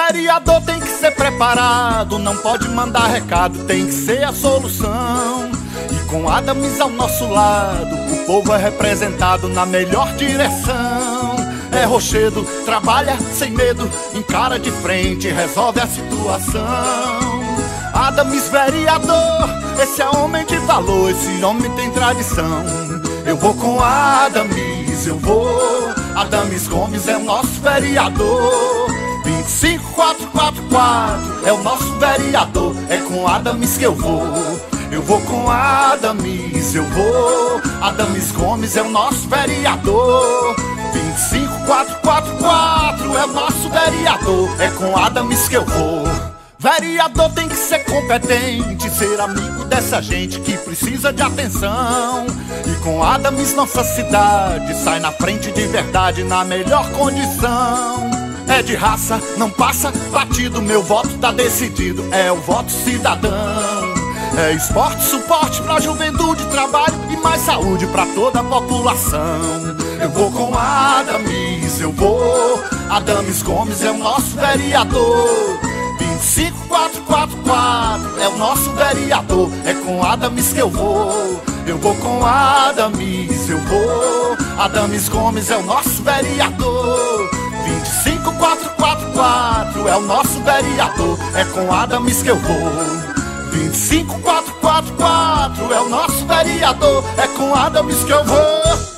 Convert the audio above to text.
Vereador tem que ser preparado, não pode mandar recado, tem que ser a solução. E com Adams ao nosso lado, o povo é representado na melhor direção. É rochedo, trabalha sem medo, encara de frente, resolve a situação. Adams vereador, esse é homem de valor, esse homem tem tradição. Eu vou com Adams, eu vou. Adams Gomes é o nosso vereador. 25444 é o nosso vereador, é com Adams que eu vou. Eu vou com Adams, eu vou. Adams Gomes é o nosso vereador. 25444 é o nosso vereador, é com Adams que eu vou. Vereador tem que ser competente, ser amigo dessa gente que precisa de atenção. E com Adams nossa cidade sai na frente de verdade, na melhor condição. É de raça, não passa batido, meu voto tá decidido, é o voto cidadão. É esporte, suporte pra juventude, trabalho e mais saúde pra toda a população. Eu vou com Adams, eu vou. Adams Gomes é o nosso vereador. 25444 é o nosso vereador, é com Adams que eu vou. Eu vou com Adams, eu vou. Adams Gomes é o nosso vereador. 25444 é o nosso vereador, é com Adams que eu vou. 25444 é o nosso vereador, é com Adams que eu vou.